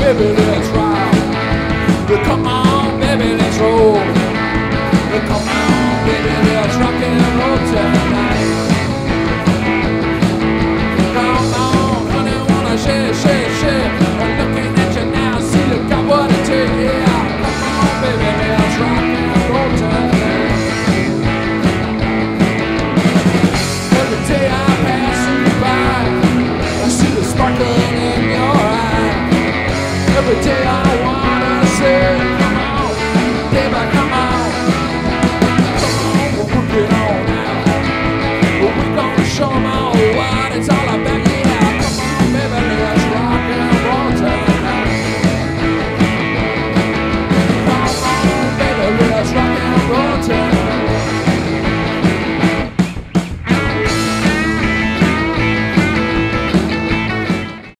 baby, let's ride. Come on, baby, let's roll. Come on, baby, let's rock and roll tonight. Come on, honey, wanna share, share, share. I'm looking at you now, see you got what it takes. Yeah, come on, baby, let's rock and roll tonight. Every day I pass you by, I see the sparkle in your eye. Every day